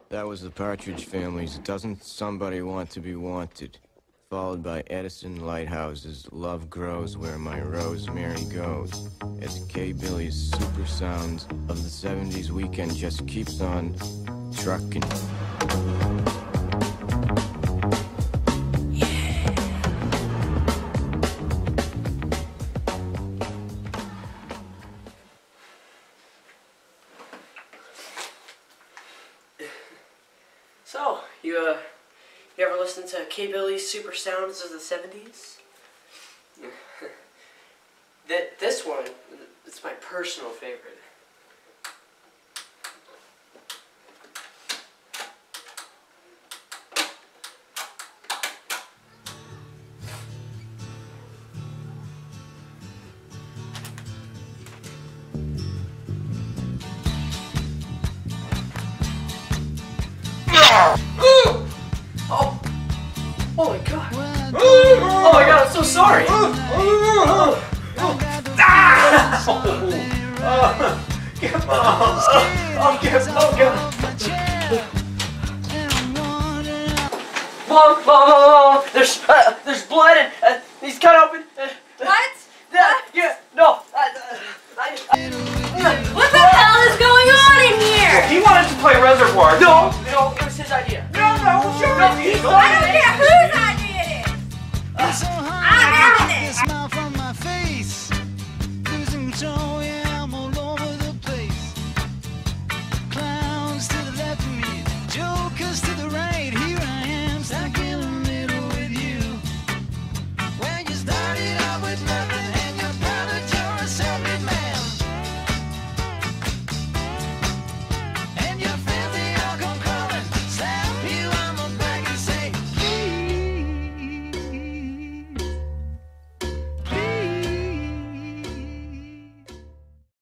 That was the Partridge Family's Doesn't Somebody Want to Be Wanted, followed by Edison Lighthouse's Love Grows Where My Rosemary Goes, as K. Billy's super sounds of the 70s weekend just keeps on trucking. So, you ever listen to K. Billy's Super Sounds of the 70s? This one, it's my personal favorite. Oh! Oh my god! Oh my god, I'm so sorry! Ah! Oh god! Mom! There's blood and he's cut open. What? Yeah, no. What the hell is going on in here? He wanted to play Reservoir. No,